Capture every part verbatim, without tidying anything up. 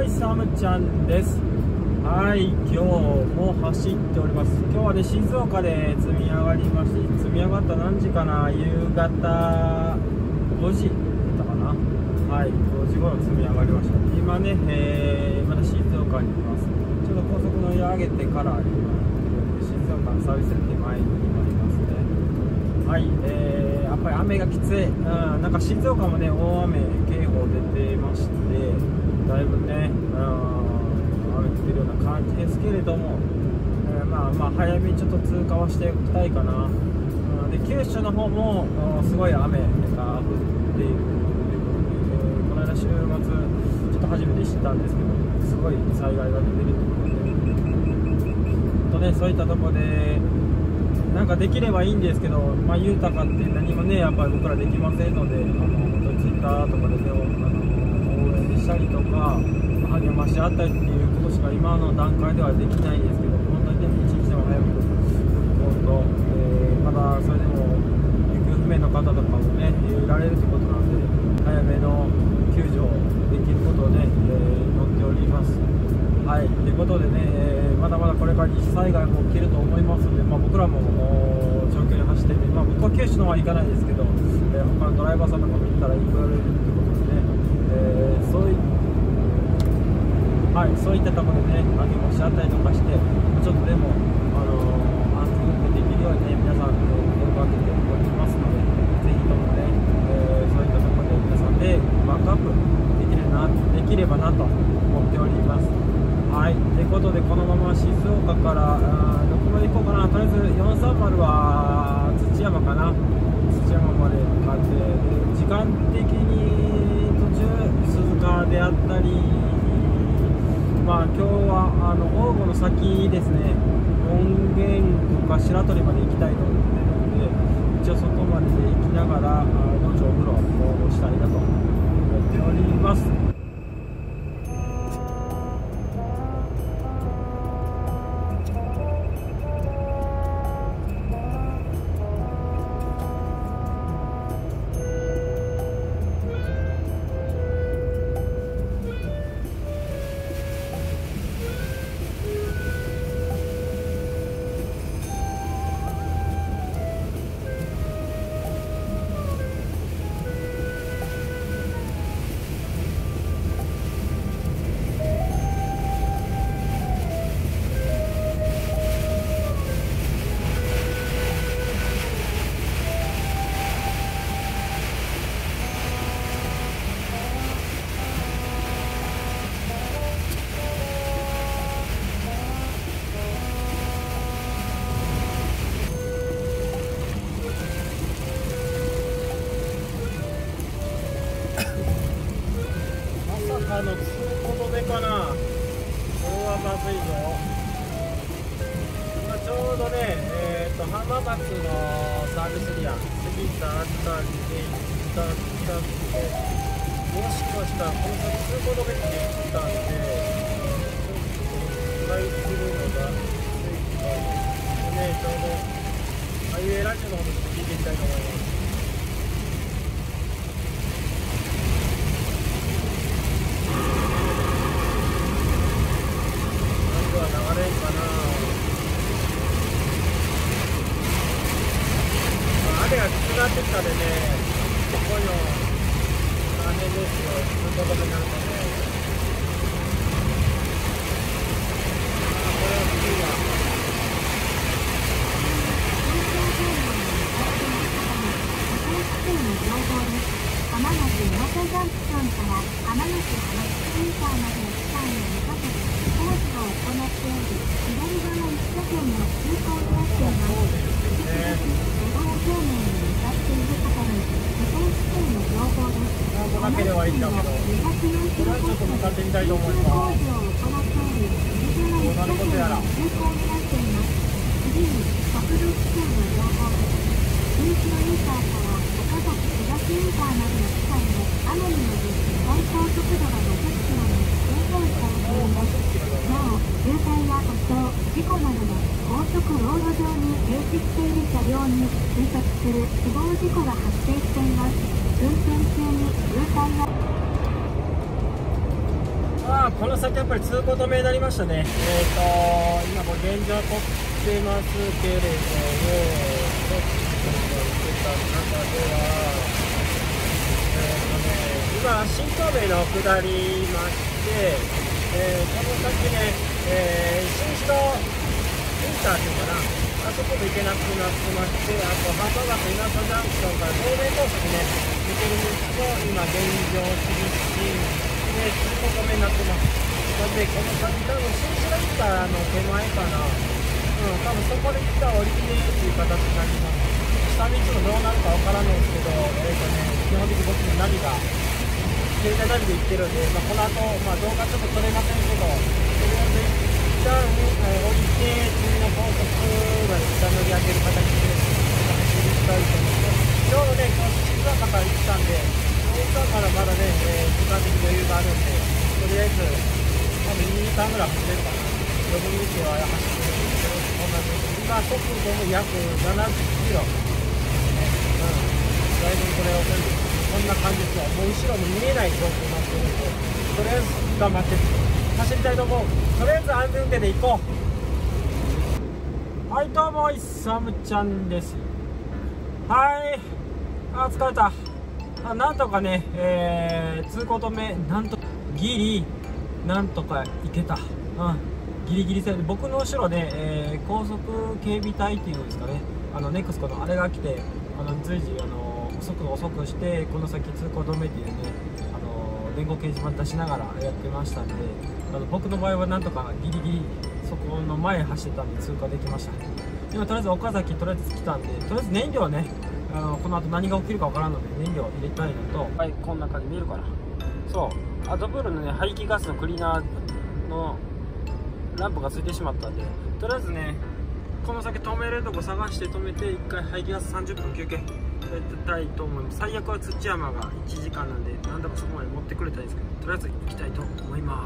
はい、サムちゃんです。はい、今日も走っております。今日はね、静岡で積み上がりまして、積み上がった何時かな、夕方ごじだったかな。はい、ごじ頃積み上がりました。今ね、えー、まだ静岡にいます。ちょっと高速乗り上げてから今、静岡のサービスエリア前に今いますね。はい、えー、やっぱり雨がきつい。うん、なんか静岡もね、大雨警報出てまして、だいぶね、うん、雨降ってるような感じですけれども、えー、まあまあ早めにちょっと通過はしておきたいかな。うん、で九州の方もすごい雨が降っているということで、えー、この間週末ちょっと初めて知ったんですけど、すごい災害が出てるということで、とね、そういったところでなんかできればいいんですけど、まあ、豊かって何もね、やっぱり僕らできませんので、あの本当にツイッターとかでね、あの応援したりとか、励まし合ったりっていうことしか今の段階ではできないんですけど、本当にね、一日でも早く、本当、えー、まだそれでも行方不明の方とかもね、いられるということなので、早めの救助できることをね、えー、祈っております。はい、ということでね、えー、まだまだこれから二次災害も起きると思いますので、まあ、僕らも長距離走ってみて、まあ、僕は九州の方は行かないですけど、えー、他のドライバーさんとかも行ったら行かれるということでね、えー、そういはい、そういったところでね、励まし合ったりとかして、ちょっとでも、あのー、安全運転できるようにね、皆さん、えー、心がけておりますので、ぜひともね、えー、そういったところで皆さんでバックアップできればな、できればなと思っております。はい、ということで、このまま静岡からあどこまで行こうかな。とりあえずよんさんまるは土山かな、土山まで向かって、時間的に途中鈴鹿であったり、まあ今日はあの大郷の先ですね、門限とか白鳥まで行きたいと思っているので、一応そこまでで行きながら後ほどお風呂をしたいなと思っております。あの通行止めかな、これはまずいぞ。今ちょうどね、えー、と浜松のサービスエリア過ぎたあたりで行ったんで、もしかしたらこの先通行止めって言ってたんで、ちょっと迂回するのがついたね、ちょうどハイウェイラジオの方で聞いていきたいと思います。雨がきつくなってきたんでね、こういうの大変ですよ、通行止めになるとね。あ、これはきついわ。浜松表ジャンクションから浜松浜松インターまでの期間を目指して工事を行っており、左側いち車線の通行になっています。方面に向かっている方に自動規制の情報です。なんとなければいいんだけど、これはちょっと向かってみたいと思います。工事を行っており、右側いち車線の通行になっています。次に国道規制の情報です。新城インターから岡崎東インターまでの期間で雨により最高速度がごじゅっキロに制限されています。なお、渋滞や故障、事故などで高速道路上に停止している車両に追突する死亡事故が発生しています。運転中に渋滞がああ、この先やっぱり通行止めになりましたね。えっ、ー、と今これ現状撮ってますけれども、ちょっと出た中では、えっ、ー、とね、今新東名の下りまして、えー、この先ね、えー、新首都インターっていうかな、あそこで行けなくなってまして、あと浜松稲佐ジャンクションから東名高速ね抜ける道も今現状厳しい。通行止めになってます。なのでこの先多分新白インターの手前かな、うん、多分そこで一旦降りてっていう形になります。下道もどうなるかわからないですけど、えーとね、基本的に僕のナビが携帯ナビで行ってるんで、まあ、この後、まあ、動画ちょっと撮れませんけど、とりあえず一旦、えー、降りて次の高速まで下乗り上げる形で走りたいと思います。ちょうどね、今日静岡から行ったんで、静岡からまだね、えー、時間的余裕があるんで、とりあえず多分にじかんぐらい走れるかな。よぶ道は走ってるんですけど、こんな感じで今速度も約ななじゅっキロ、ね、うん、だいぶこれを全部こんな感じですよ。もう後ろに見えない状況になってるんで、とりあえず頑張って走りたいと思う。とりあえず安全運転で行こう。はい、どうもイサムちゃんです。はい、あ、疲れた。あ、なんとかね、えー、通行止めなんとギリなんとか行けた。うん、ギリギリセーフ。僕の後ろで、えー、高速警備隊っていうんですかね、あのネクスコのあれが来て、あの随時あの速度遅くしてこの先通行止めっていうね、あの電光掲示板出しながらやってましたんで、あの僕の場合はなんとかギリギリそこの前走ってたんで通過できました。今とりあえず岡崎とりあえず来たんで、とりあえず燃料ね、あのこの後何が起きるかわからんので燃料入れたいのと、はい、こんな感じ見えるかな。そうアドブルのね排気ガスのクリーナーのランプがついてしまったんで、とりあえずねこの先止めるとこ探して止めていっかい排気ガスさんじゅっぷん休憩やりたいと思います。最悪は土山がいちじかんなんでなんだかそこまで持ってくれたいんですけど、とりあえず行きたいと思います。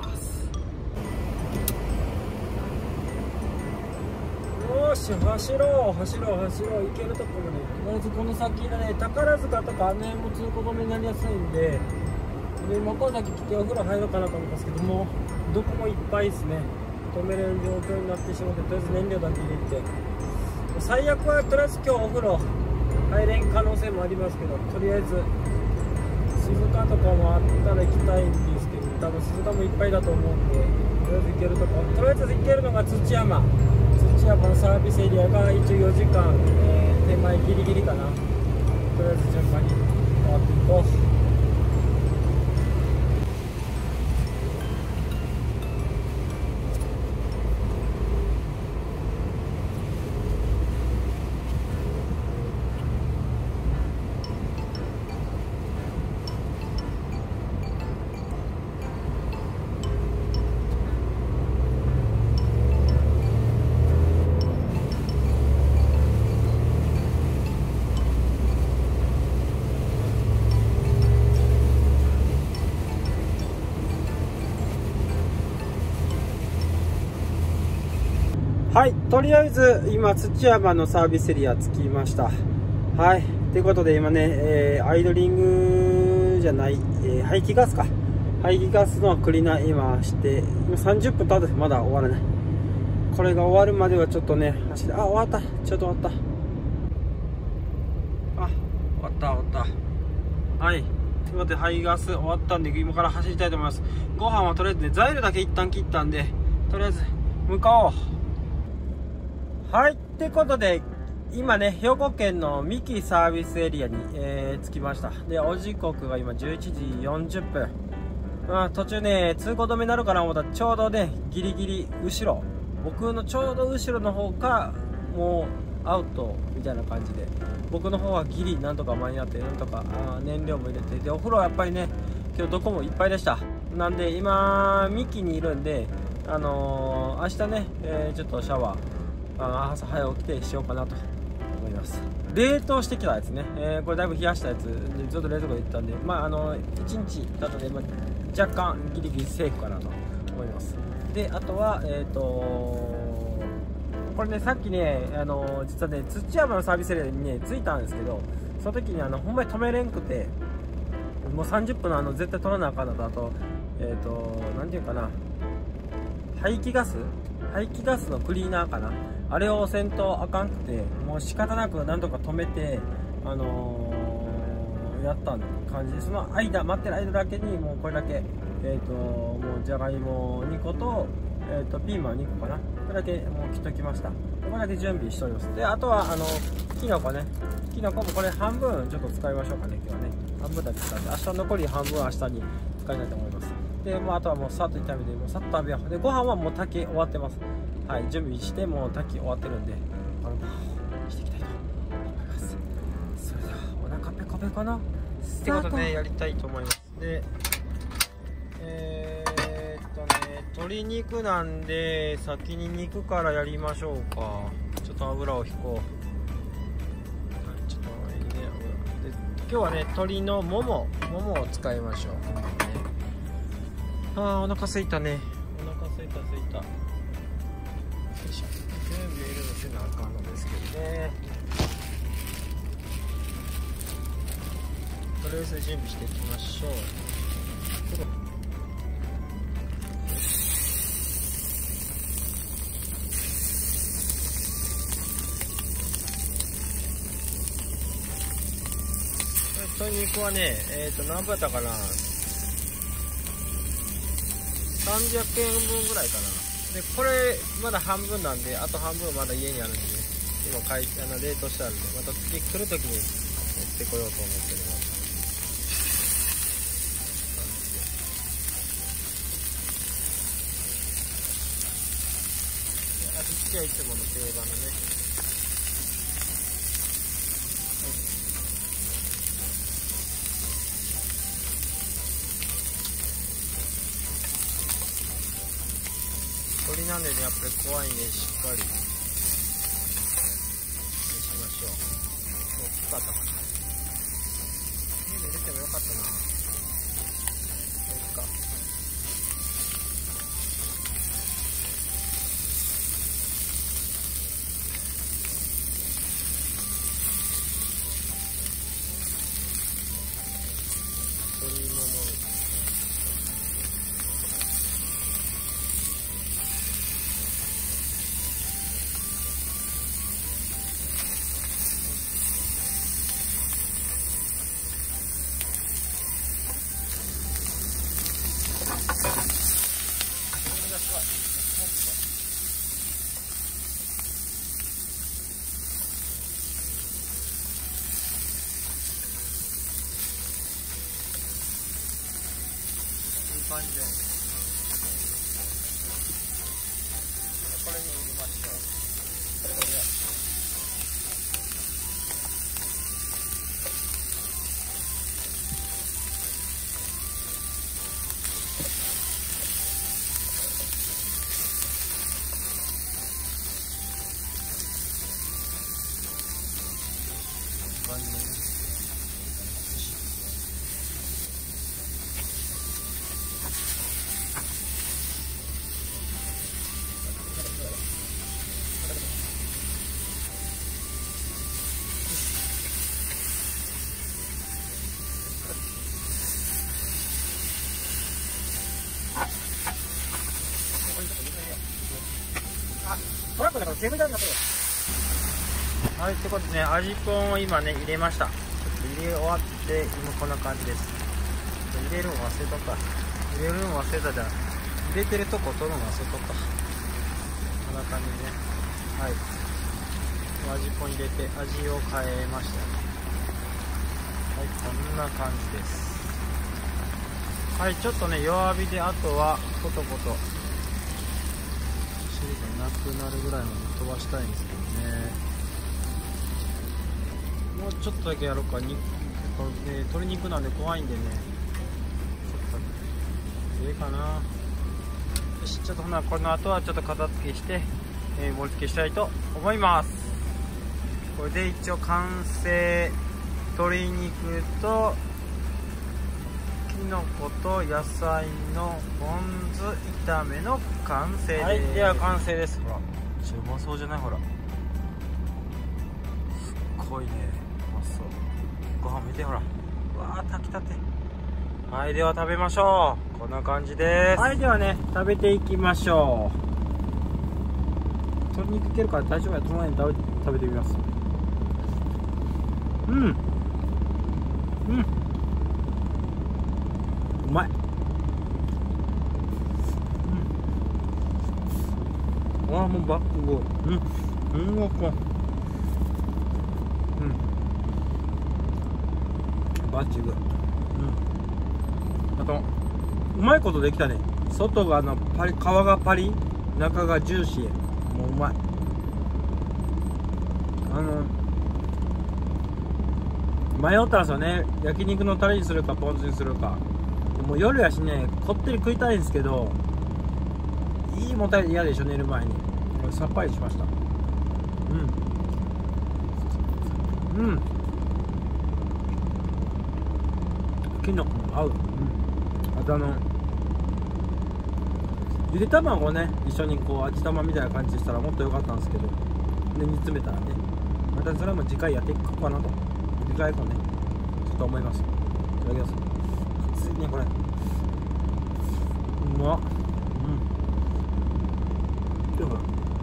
よし、走ろう走ろう走ろう、行けるとこまで。とりあえずこの先のね宝塚とかあの辺も通行止めになりやすいんで、で今岡崎来てお風呂入ろうかなと思うんですけども、どこもいっぱいですね。止めれる状況になってしまって、とりあえず燃料だけ入れて、最悪はとりあえず今日お風呂入れん可能性もありますけど、とりあえず鈴鹿とかもあったら行きたいんですけど、多分鈴鹿もいっぱいだと思うんで、とりあえず行けるとことりあえず行けるのが土山土山のサービスエリアが一応よじかん、えー、手前ギリギリかな。とりあえず順番に回っていこう。はい、とりあえず今土山のサービスエリア着きました。はい、ということで今ね、えー、アイドリングじゃない、えー、排気ガスか排気ガスのクリーナー今して今さんじゅっぷん経ってまだ終わらない。これが終わるまではちょっとね走り、あ、終わった、ちょっと終わった、あ、終わった終わった。はい、ということで排気ガス終わったんで今から走りたいと思います。ご飯はとりあえずねザイルだけ一旦切ったんで、とりあえず向かおう。はい、ってことで今ね兵庫県の三木サービスエリアに、えー、着きました。でお時刻が今じゅういちじよんじゅっぷん、まあ、途中ね通行止めになるかな思ったらちょうどねギリギリ後ろ、僕のちょうど後ろの方かもうアウトみたいな感じで、僕の方はギリなんとか間に合ってなんとかあ燃料も入れて、でお風呂はやっぱりね今日どこもいっぱいでした。なんで今三木にいるんで、あのー、明日ね、えー、ちょっとシャワーあ朝早起きてしようかなと思います。冷凍してきたやつね、えー、これだいぶ冷やしたやつでずっと冷蔵庫でいったんで、まああのいちにちだとね、まあ、若干ギリギリセーフかなと思います。であとはえっ、ー、とこれねさっきねあの実はね土山のサービスエリアにね着いたんですけど、その時にあのほんまに止めれんくて、もうさんじゅっぷんのあの絶対取らなあかんのと、あとえっ、ー、となんていうかな、排気ガス排気ガスのクリーナーかな、あれをせんとあかんくて、もう仕方なくなんとか止めて、あのー、やった感じで、その間待ってる間だけにもうこれだけ、えっ、ー、ともうじゃがいもにこと、えー、とピーマンにこかな、これだけもう切っときました。これだけ準備しております。であとはあのきのこね、きのこもこれ半分ちょっと使いましょうかね、今日はね。半分だけ使って、明日残り半分は明日に使いたいと思います。で、もうあとはもうさっと炒めて、もうさっと食べよう。で、ご飯はもう炊き終わってます。はい、準備してもう炊き終わってるんで、あのしていきたいと思います。それではお腹ペコペコのってことで、ね、やりたいと思います。で、えー、っとね、鶏肉なんで先に肉からやりましょうか。ちょっと油を引こう。今日はね、鶏のもも、ももを使いましょう。あー、お腹すいたね。お腹すいたすいた。よいしょ。全部入れるのせなあかんのですけどね。とりあえず準備していきましょう。鶏肉はね、えっと、何分やったかな、さんびゃくえんぶんぐらいかな。で、これ、まだ半分なんで、あと半分まだ家にあるんでね、今買い、あの、冷凍してあるんで、また次来るときに持ってこようと思っております。味付けはいつもの定番のね。鶏なんでね、やっぱり怖いんで、しっかりしましょう。大きかったかな。家で入れてもよかったな。いいか。鶏もも。感じで、これに入れましょう。これで感じでね。トラックだから煙だんだけど。はい、ってことでね、味ぽんを今ね、入れました。ちょっと入れ終わって、今こんな感じです。入れるの忘れとった。入れるの忘れたじゃん。入れてるとこ取るの忘れとった。こんな感じでね。はい。味ぽん入れて、味を変えました。はい、こんな感じです。はい、ちょっとね、弱火で、あとは、コトコト。汁がなくなるぐらいまで飛ばしたいんですけどね。もうちょっとだけやろうか。にこの、ね、鶏肉なんで怖いんでね、ちょっといいかな。よし、ちょっとほな、この後はちょっと片付けして、えー、盛り付けしたいと思います。これで一応完成。鶏肉ときのこと野菜のポン酢炒めの完成です。はい、では完成です。ほら、めっちゃうまそうじゃない？ほら、すっごいね、うまそう。ご飯見て、ほら、うわー、炊きたて。 はい、では食べましょう。こんな感じです。はい、ではね食べていきましょう。鶏肉いけるから大丈夫やと思うのに食べ食べてみます。うんうん、うまい。うん、ああもうバックゴー。うん、うん、うん、バッチグ。うん、あとうまいことできたね。外があのパリ、皮がパリ、中がジューシー。もううまい。あの迷ったんですよね、焼肉のタレにするかポン酢にするか。もう夜やしね、こってり食いたいんですけど、いいもたれ嫌でしょ、寝る前に。さっぱりしました。うんうん、きのこも合う。うん、あとあのゆで卵をね一緒にこう味玉みたいな感じでしたらもっと良かったんですけど、で煮詰めたらね、またそれも次回やっていくかなと、次回以降ねちょっと思います。いただきます。熱いねこれ。うまっ。うんでも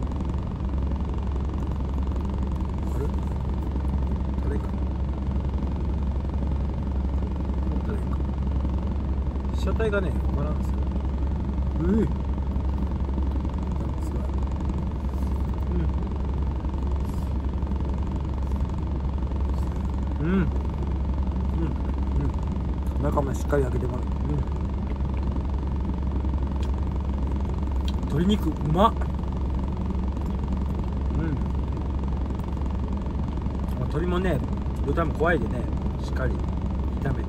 あれ食べか被写体がねバランスうい、すごい。うんうんうんうん、中もしっかり焼けてます。うん、鶏肉うまっ。うん、鶏もね豚も怖いでねしっかり炒めて、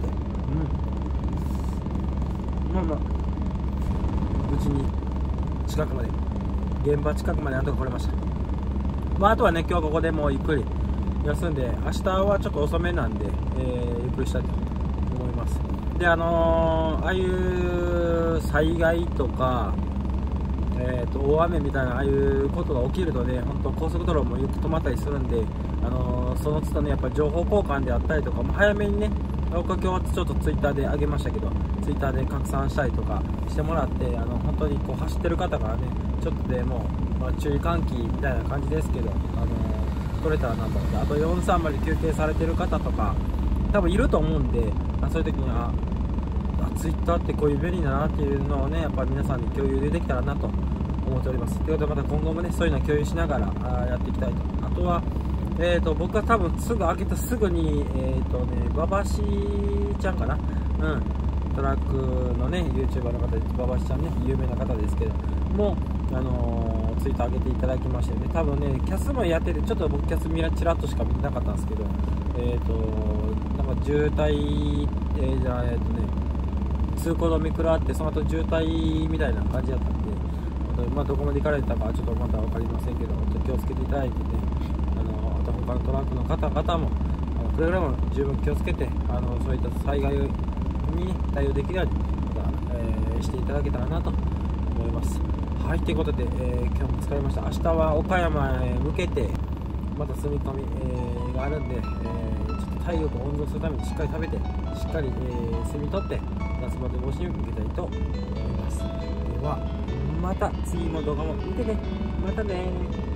うん、まあまあ無事に近くまで、現場近くまでなんとか来れました。まああとはね今日ここでもうゆっくり休んで、明日はちょっと遅めなんで、えー、ゆっくりしたいと思います。であのー、ああいう災害とか、えー、と大雨みたいなああいうことが起きるとね、本当高速道路もよく止まったりするんで、あのー、その都度ねやっぱり情報交換であったりとか、も早めにね、僕は今日ちょっとツイッターで上げましたけど、ツイッターで拡散したりとかしてもらって、あの本当にこう走ってる方からねちょっとでも、まあ、注意喚起みたいな感じですけど、あのー、取れたらなと思って、あとよんさんまで休憩されてる方とか多分いると思うんで、あそういう時にはあツイッターってこういう便利だなっていうのをねやっぱり皆さんに共有できたらなと思っております。ということでまた今後もねそういうのを共有しながらあやっていきたいと。あとはえーと僕は多分すぐ開けたすぐにえーとね馬場しちゃんかな、うんトラックのね YouTuber の方で馬場しちゃんね有名な方ですけども、あのー、ツイート上げていただきましてね、多分ねキャスもやってて、ちょっと僕キャスミラチラッとしか見てなかったんですけど、えーとなんか渋滞、えー、じゃあえーとね通行止め食らってその後渋滞みたいな感じだったんで、まあ、どこまで行かれたかはちょっとまだ分かりませんけど、気をつけていただいてね、あのあと他のトラックの方々もあのくれぐれも十分気をつけて、あのそういった災害に対応できるように、えー、していただけたらなと思います。はい、ということで、えー、今日も疲れました。明日は岡山へ向けてまた住み込み、えー、があるんで、えー、ちょっと体力を温存するためにしっかり食べてしっかり、えー、睡眠とって夏バテ防止に向けたいと思います。ではまた次の動画も見てね。またね。